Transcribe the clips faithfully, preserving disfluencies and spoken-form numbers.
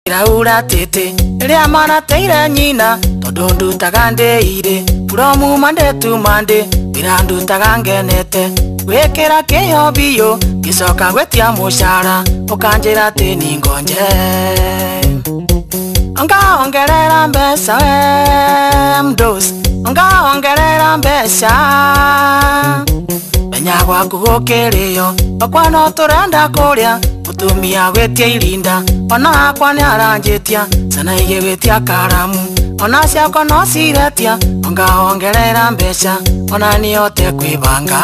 Iraura tete, ria mana teira nyina, todondu tagande ire, from Monday to Monday, birandu tagangenete, wekera keyo biyo, gisoka wetia mushara, okanjira teni ngonje. Onga ongerera mbesa mdos, onga ongerera mbesa. Benyagwa kugokereyo, okwano turenda kuria, utumia wetia ilinda, ona akwa ni aranjetia, sana ige wetia karamu, ona siako no siretia, onga ongerera mbesa, ona niote kwibanga.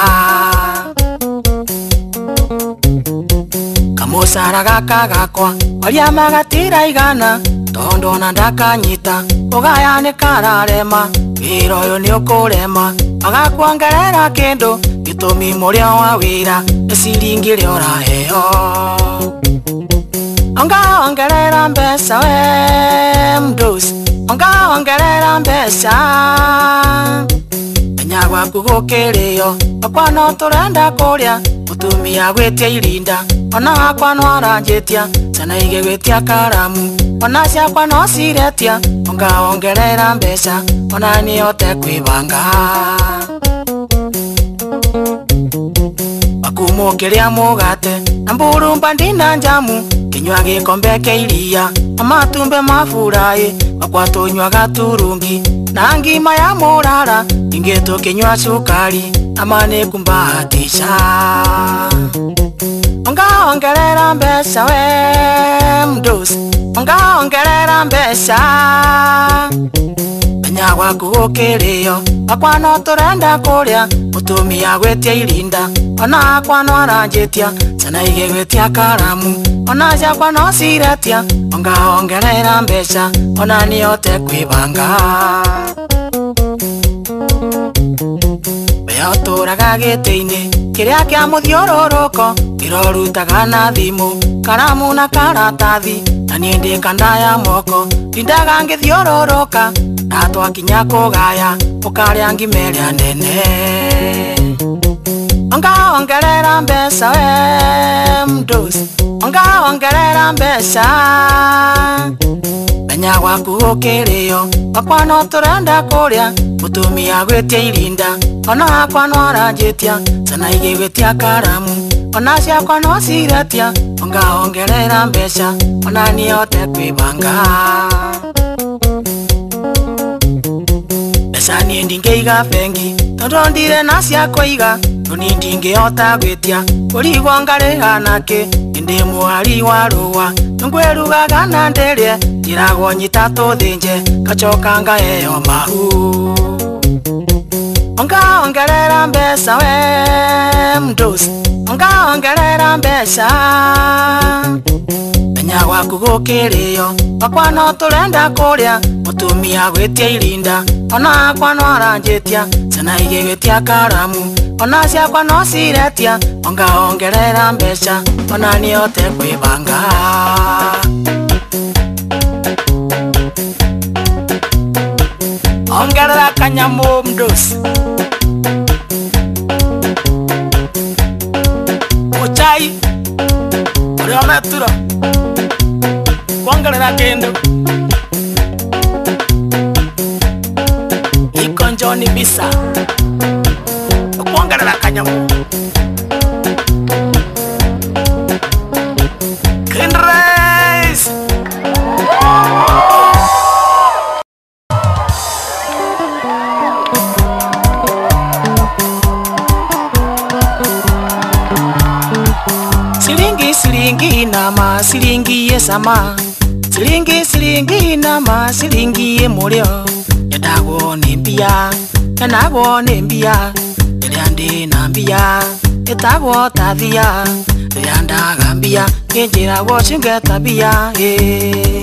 Kamusara gaka gakwa, oria magatira igana, tondo na ndakanyita, ugaya ni kararema, wira uyu ni ukurema, agakwongerera kindu, gitumi muria wa wira, esiringi ria uraheo. Onga ongerera mbesa we mdos, onga ongerera mbesa. Benyagwa kugokereyo, okwano turenda kuria, utumia gwetia ilinda, ona akwa no aranjetia, sana ige gwetia karamu, ona siakwa no siretia, onga ongerera mbesa, ona niote kwibanga. Bakumukiria mugate, na mburumba ndina njamu, kinywa gikombe kia iria, amatumbe mafurai, bakwa tunywaga turungi, na ngima ya murara, inge tukinywa sukari, amane kumbahatisha. Onga ongerera mbesa we mdos, onga ongerera mbesa. Benyagwa kugokereyo, akwano turenda kuria, utumia gwetia ilinda, ona akwano aranjetia, sana ige gwetia karamu, ona siakwa no siretia, onga ongerera mbesa, ona niote kwibanga. Beoturaga gitini, kiria kia muthiororoko, kirorutaga na thimu, karamu na karatathi, na nie ndikandaya moko, tindaga ngithiororoka, na twakinya kugaya, ukaria ngimeria nene. Onga ongerera mbesa we mdos, onga ongerera mbesa. Benyagwa kugokereyo, akwano turenda kuria, utumia gwetia ilinda, ona akwa no aranjetia, sana ige gwetia karamu, ona siakwa no siretia, onga ongerera mbesa, ona niote kwibanga. Besa nie ndingeiga bengi, tondo ndire na siakwa iga, noni ndingiota gwetia, urigwo ngariha nake, ndi muhari wa ruwa, ngwerugaga na nderie, njiragwo nyita tuthinje, gacoka ngaheyo mahu. Onga ongerera mbesa we mdos, onga ongerera mbesa. Benyagwa kugokereyo, akwano turenda kuria, utumia gwetia ilinda, ona akwano aranjetia, sana ige gwetia karamu, ona siakwa no siretia, onga ongerera mbesa, ona niote kwibanga. Ongerera kanyamu mdos, uchai uria metura, kuongerera kindu, iko njoni bisa, kuongerera kanyamu. Kindres silingi silingi nama silingi yesama, silingi silingi nama silingi yemurio, yadagwo nimbia, yanagwo nimbia, yandi nambia, yatagwo tathia, yanda gambia, kinjira wo singe tabia eh.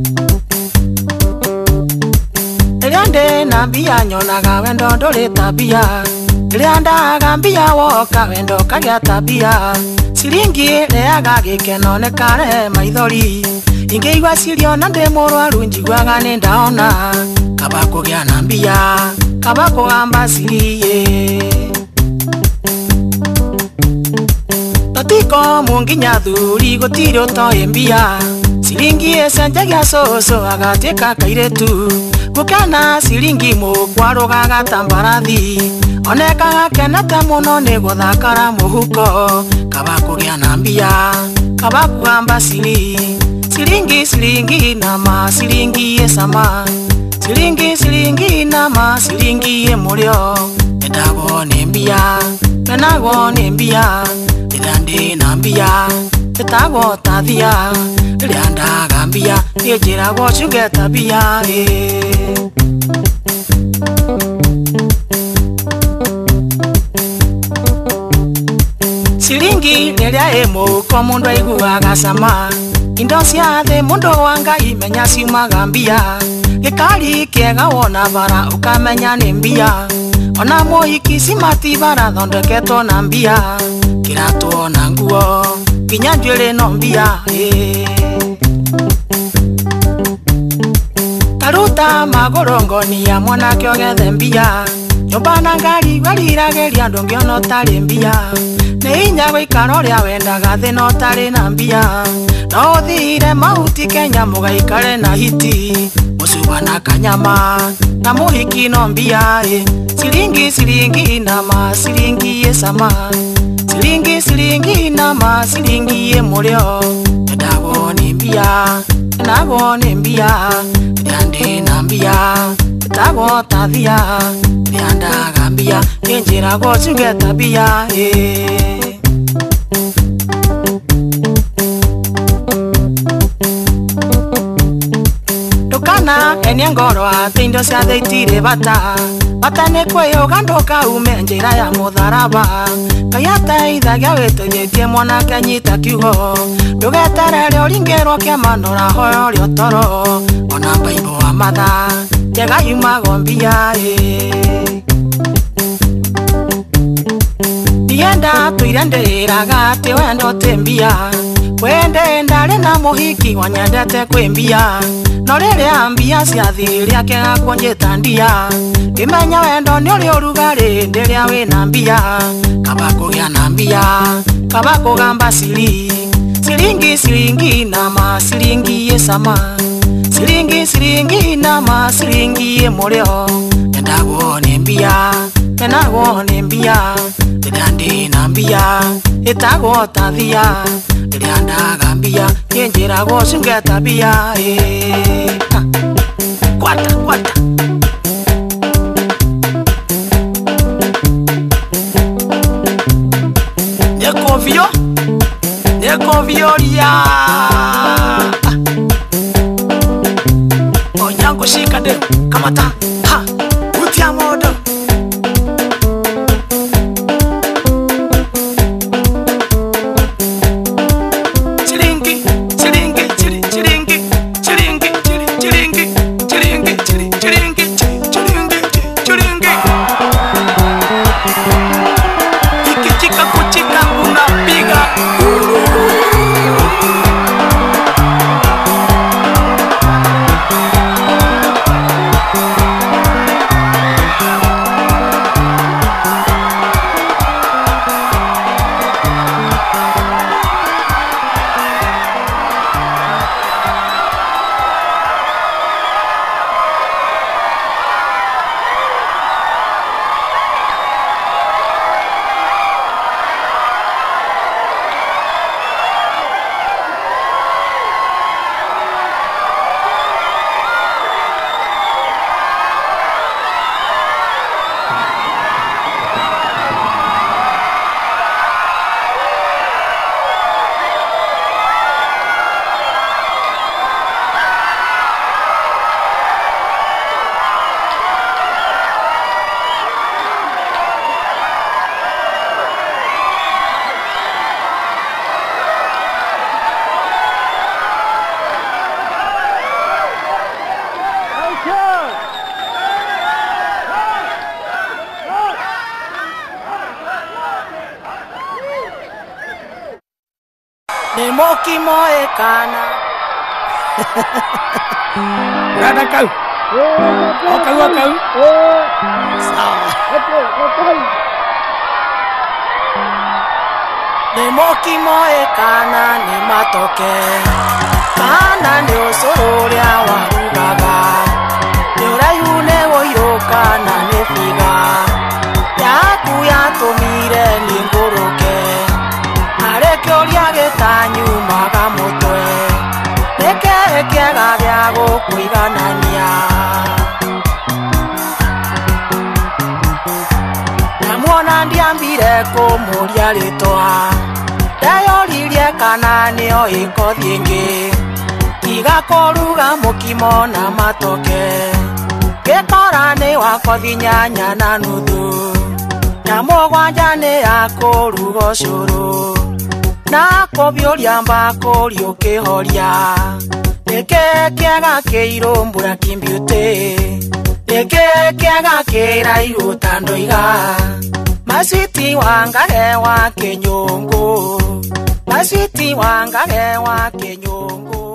Yande nambia nyonaga wendo nduri tabia, yanda gambia woka wendo kagia tabia, silingi leaga gikeno ne kare maithori, ingeigwa sirio na ndi murwaru njigwaga ni ndaona, kaba kugia nambia, kaba kugamba sirie. Tatiko munginya thuri gutiri utoye mbia, Siringi esenjagia soso agateka kairetu Gukena siringi mukwaro gagatambarathi Oneka kenete muno ni guthakara muhuko Kaba kugia na mbia Kaba kugamba siri Siringi siringi nama siringi esama Siringi siringi nama siringi emulio Edago ni mbia Menago ni mbia Edande na mbia Etago tathia Lianda gambia Ejira go chuge tabia Siringi nelia emo ko mundu aiguaga sama Indo cia thĩ mundu wanga imenya ciuma gambia Gikari kiega wona bara ukamenya ni mbia Ona mohiki cimati bara thondeketwo na mbia Kiratu na nguo Kinya njuĩrĩ no mbia Taruta magũrũngonia mwanake ogethe mbia Nyũmba na ngari warirageria ndũngĩona ũtarĩ mbia Nĩ hinya gũikara ũrĩa wendaga thĩ no ũtarĩ na mbia No ũthire mahuti Kenya mũgaikare na hiti Mũcuba na kanyama na mũhiki no mbia Siringi siringi nama siringi esama Siringi siringi nama siringi emulio Edago ni mbia Edago ni mbia Liande na mbia Etago tathia Lianda gambia Enjira go chuge tabia Ndukana enia ngoro ati indo cia theitire bata Bata nĩ kwĩyũga ndũkaume njĩra ya mũtharaba Ngai ateithagia wĩtũnyĩtie mwanake anyita kiugo Ndũgeterere ũringĩrwo kĩama ndũrahoya ũrĩa toro Ona Bible wa matha njega yumago mbia Nienda tuire ndĩraga atĩ wendo tĩ mbia Wende ndarĩ na mũhiki wanyendete kwĩ mbia No rĩrĩa mbia ciathi rĩake gakuonjĩta ndia Imenya wendo nĩ ũrĩ ũrugarĩ ndĩrĩa wĩna mbia Kaba kũgĩa na mbia Kaba kũgamba siri Siringi siringi nama siringi esama Siringi siringi nama siringi emulio Endago ni mbia Enago ni mbia Edande na mbia Etago tathia Lianda gambia Yenjira go chunge tabia Kwata kwata Nekovio Nekovio ya Onyango shika de Kamata Ha Utia modo Nemoki moe kana Rada kau Oh kau kau Sawa Nemoki moe kana ni matoke kana nĩ ũcũrũ ũrĩa warugaga nĩ ũraihu nĩ ũirũka na nĩ biga yaku yatũmire nĩ ngũrũke harĩ kĩũria gĩtanyumaga mũtwe nĩkĩ kĩega gĩa gũkũiganania ndamuona ndiambire kũmũria rĩtwa ndeyũririe kana nĩoĩ kothi ĩngĩ tiga kũruga mũkimo na matoke gĩkora nĩ wa kothi nyanya na nuthu na mũgwanja nĩ ya kũruga ũcũrũ na kũbiũria mbakũri ũkĩhoria nĩkĩ kĩega kĩirũmbũra kimbiuty nĩkĩ kĩega kĩraihu ta ndũiga Maswiti wangage wa Kenyongo Maswiti wangage wa Kenyongo